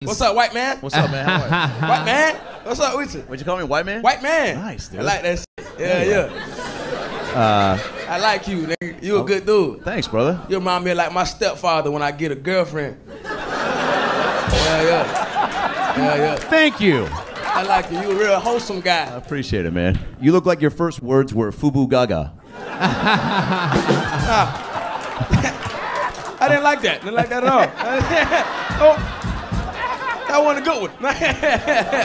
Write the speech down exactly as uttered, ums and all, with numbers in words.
What's up, white man? What's up, man? How are you? White man? What's up with you? What'd you call me, white man? White man. Nice, dude. I like that shit. Yeah, yeah. Uh, I like you, nigga. You a good dude. Thanks, brother. You remind me of like my stepfather when I get a girlfriend. Yeah, yeah. Yeah, yeah. Thank you. I like you. You a real wholesome guy. I appreciate it, man. You look like your first words were Fubu Gaga. I didn't like that. Didn't like that at all. Oh, that wasn't a good one.